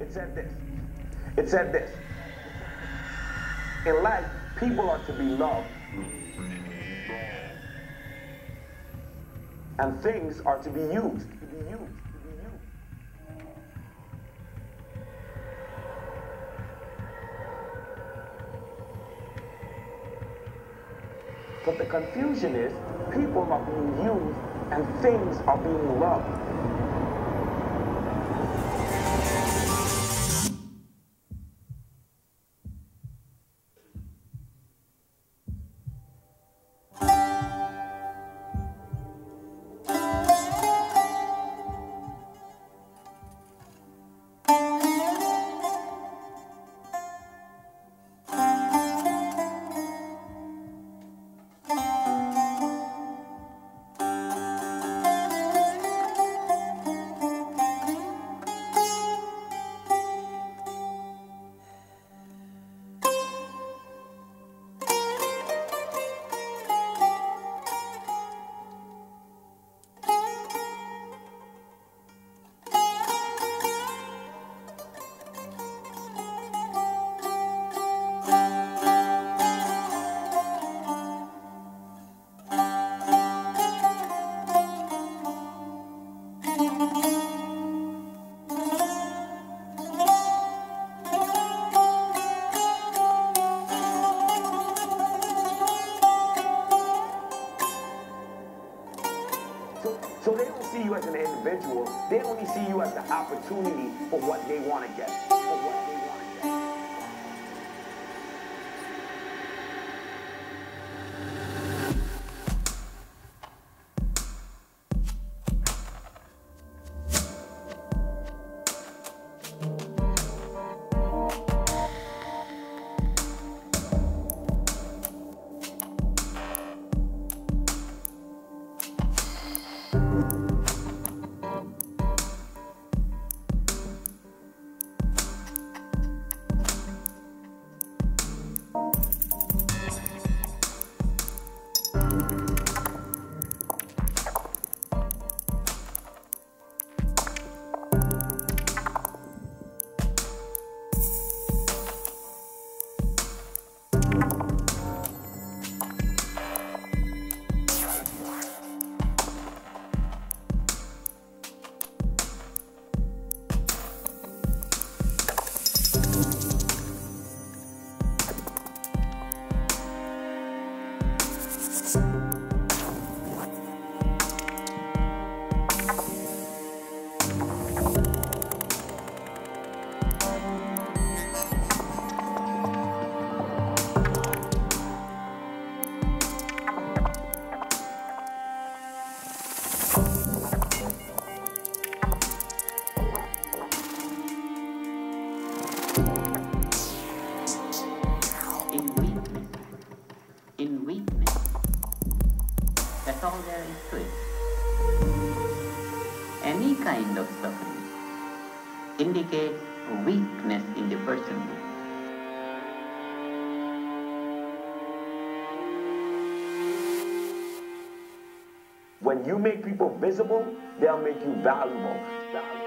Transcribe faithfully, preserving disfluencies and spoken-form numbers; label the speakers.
Speaker 1: it said this. It said this. In life, people are to be loved, and things are to be used. To be used. To be used. But the confusion is, people are being used and things are being loved. So they don't see you as an individual. They only see you as the opportunity for what they want to get. For what they want to get.
Speaker 2: In weakness. That's all there is to it. Any kind of suffering indicates weakness in the person.
Speaker 1: When you make people visible, they'll make you valuable.